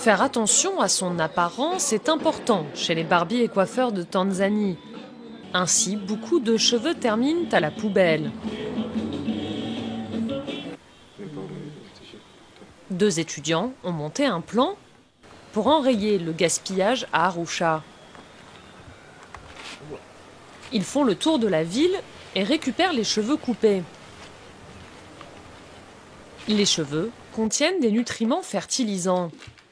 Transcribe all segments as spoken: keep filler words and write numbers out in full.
Faire attention à son apparence est important chez les barbiers et coiffeurs de Tanzanie. Ainsi, beaucoup de cheveux terminent à la poubelle. Deux étudiants ont monté un plan pour enrayer le gaspillage à Arusha. Ils font le tour de la ville et récupèrent les cheveux coupés. Les cheveux contiennent des nutriments fertilisants.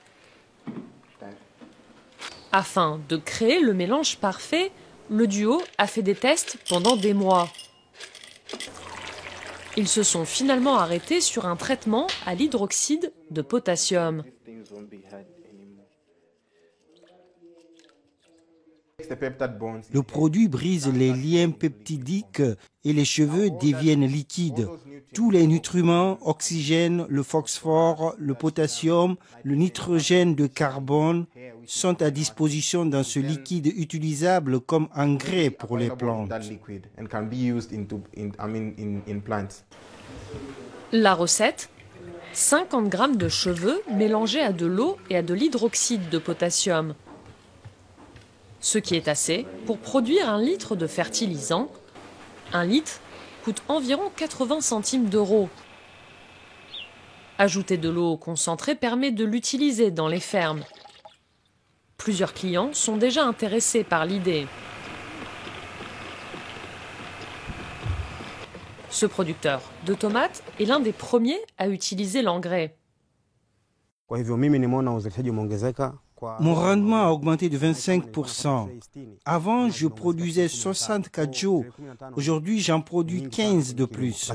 Afin de créer le mélange parfait, le duo a fait des tests pendant des mois. Ils se sont finalement arrêtés sur un traitement à l'hydroxyde de potassium. Le produit brise les liens peptidiques et les cheveux deviennent liquides. Tous les nutriments, oxygène, le phosphore, le potassium, le nitrogène de carbone, sont à disposition dans ce liquide utilisable comme engrais pour les plantes. La recette : cinquante grammes de cheveux mélangés à de l'eau et à de l'hydroxyde de potassium. Ce qui est assez pour produire un litre de fertilisant. Un litre coûte environ quatre-vingts centimes d'euros. Ajouter de l'eau concentrée permet de l'utiliser dans les fermes. Plusieurs clients sont déjà intéressés par l'idée. Ce producteur de tomates est l'un des premiers à utiliser l'engrais. Mon rendement a augmenté de vingt-cinq pour cent. Avant, je produisais soixante kajou. Aujourd'hui, j'en produis quinze de plus.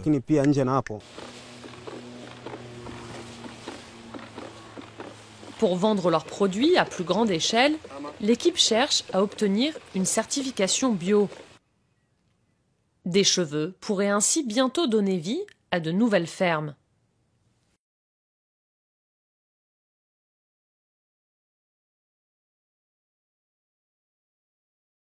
Pour vendre leurs produits à plus grande échelle, l'équipe cherche à obtenir une certification bio. Des cheveux pourraient ainsi bientôt donner vie à de nouvelles fermes.